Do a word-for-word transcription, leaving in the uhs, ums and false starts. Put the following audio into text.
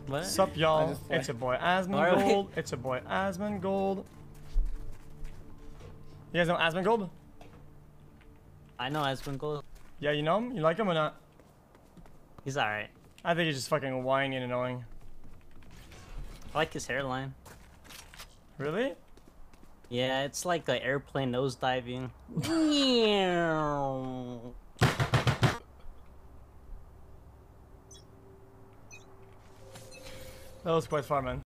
What? Sup, y'all? It's your boy Asmongold. It's your boy Asmongold. You guys know Asmongold? I know Asmongold. Yeah, you know him? You like him or not? He's alright. I think he's just fucking whiny and annoying. I like his hairline. Really? Yeah, it's like an airplane nose diving. That was quite far, man.